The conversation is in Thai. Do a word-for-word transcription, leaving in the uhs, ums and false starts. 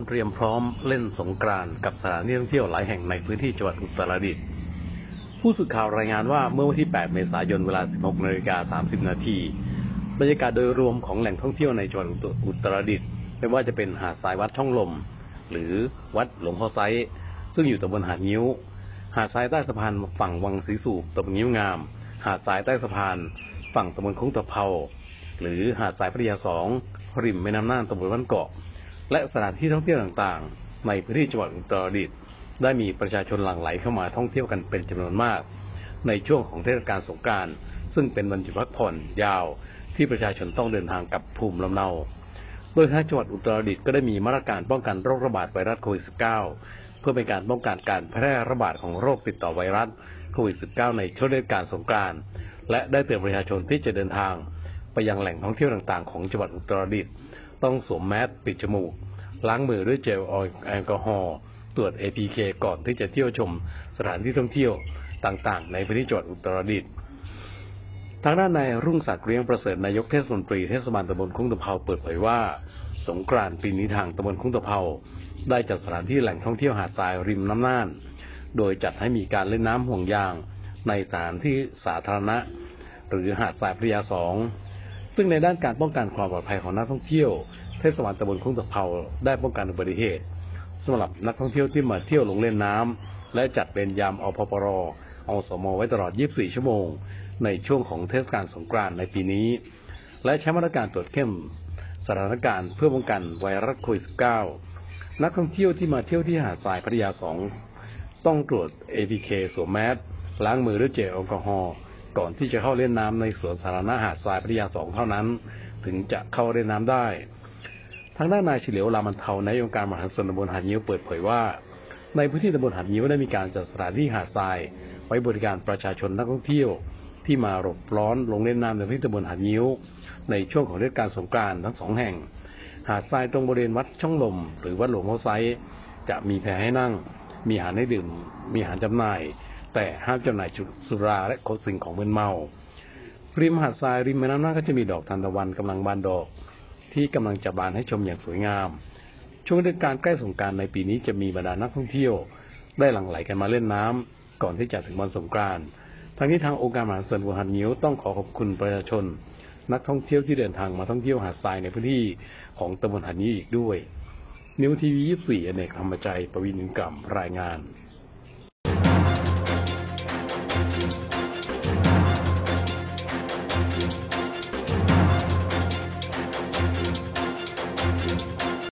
เตรียมพร้อมเล่นสงกรานต์กับสถานที่ท่องเที่ยวหลายแห่งในพื้นที่จังหวัดอุตรดิตถ์ผู้สื่อข่าวรายงานว่าเมื่อวันที่แปดเมษายนเวลา สิบหกนาฬิกาสามสิบนาทีบรรยากาศโดยรวมของแหล่งท่องเที่ยวในจังหวัดอุตรดิตถ์ไม่ว่าจะเป็นหาดทรายวัดช่องลมหรือวัดหลวงพ่อไซซึ่งอยู่ตำบลหาดงิ้วหาดทรายใต้สะพานฝั่งวังศรีสูบตำบลงิ้วงามหาดทรายใต้สะพานฝั่งตำบลคุ้งตะเภาหรือหาดทรายพัทยาสองริมแม่น้ำน่านตำบลบ้านเกาะและสถานที่ท่องเที่ยวต่างๆในพื้นที่จังหวัดอุตรดิตถ์ได้มีประชาชนหลั่งไหลเข้ามาท่องเที่ยวกันเป็นจำนวนมากในช่วงของเทศกาลสงกรานต์ซึ่งเป็นวันหยุดพักผ่อนยาวที่ประชาชนต้องเดินทางกลับภูมิลำเนาโดยทางจังหวัดอุตรดิตถ์ก็ได้มีมาตรการป้องกันโรคระบาดไวรัสโควิด สิบเก้า เพื่อเป็นการป้องกันการแพร่ระบาดของโรคติดต่อไวรัสโควิด สิบเก้า ในช่วงเทศกาลสงกรานต์และได้เตือนประชาชนที่จะเดินทางไปยังแหล่งท่องเที่ยวต่างๆของจังหวัดอุตรดิตถ์ต้องสวมแมสปิดจมูกล้างมือด้วยเจลแอลกอฮอล์ตรวจ เอ พี เค ก่อนที่จะเที่ยวชมสถานที่ท่องเที่ยวต่างๆในพื้นที่จังหวัดอุตรดิตถ์ทางด้านนายรุ่งศักดิ์เลี้ยงประเสริฐนายกเทศมนตรีเทศบาลตำบลคุ้งตะเภาเปิดเผยว่าสงกรานต์ปีนี้ทางตำบลคุ้งตะเภาได้จัดสถานที่แหล่งท่องเที่ยวหาดทรายริมน้ำน่านโดยจัดให้มีการเล่นน้ำห่วงยางในสถานที่สาธารณะหรือหาดทรายพัทยาสองซึ่งในด้านการป้องกันความปลอดภัยของนักท่องเที่ยวเทศบาลตำบลคุ้งตะเภาได้ป้องกันอุบัติเหตุสำหรับนักท่องเที่ยวที่มาเที่ยวลงเล่นน้ำและจัดเป็นยามอพปรอสมไว้ตลอดยี่สิบสี่ชั่วโมงในช่วงของเทศกาลสงกรานต์ในปีนี้และใช้มาตรการตรวจเข้มสถานการณ์เพื่อป้องกันไวรัสโควิด สิบเก้า นักท่องเที่ยวที่มาเที่ยวที่หาดทรายพัทยาสองต้องตรวจ เอ พี เค สวมแมสล้างมือด้วยเจลแอลกอฮอล์ก่อนที่จะเข้าเล่นน้ำในสวนสาธารณะหาดทรายพัทยาสองเท่านั้นถึงจะเข้าเล่นน้ำได้ทางด้านนายเฉลียวลามันเทานายองค์การบริหารส่วนตำบลหาดงิ้วเปิดเผยว่าในพื้นที่ตำบลหาดงิ้วได้มีการจัดสถานที่หาดทรายไว้บริการประชาชนนักท่องเที่ยวที่มาหลบร้อนลงเล่นน้ำในพื้นที่ตำบลหาดงิ้วในช่วงของเทศกาลสงกรานต์ทั้งสองแห่งหาดทรายตรงบริเวณวัดช่องลมหรือวัดหลวงพ่อไซจะมีแพให้นั่งมีอาหารให้ดื่มมีอาหารจำหน่ายแต่ห้ามจำหน่ายสุราและสิ่งของมึนเมาริมหาดทรายริมแม่น้ำน่านก็จะมีดอกทานตะวันกำลังบานดอกที่กำลังจะบานให้ชมอย่างสวยงามช่วงเทศกาลใกล้สงกรานต์ในปีนี้จะมีบรรดานักท่องเที่ยวได้หลั่งไหลกันมาเล่นน้ำก่อนที่จะถึงวันสงกรานต์ทั้งนี้ทางองค์การบริหารส่วนตำบลหาดงิ้วต้องขอขอบคุณประชาชนนักท่องเที่ยวที่เดินทางมาท่องเที่ยวหาดทรายในพื้นที่ของตำบลหาดงิ้วอีกด้วยนิวทีวียี่สิบสี่อเนกธรรมใจประวิน กล่ำรายงาน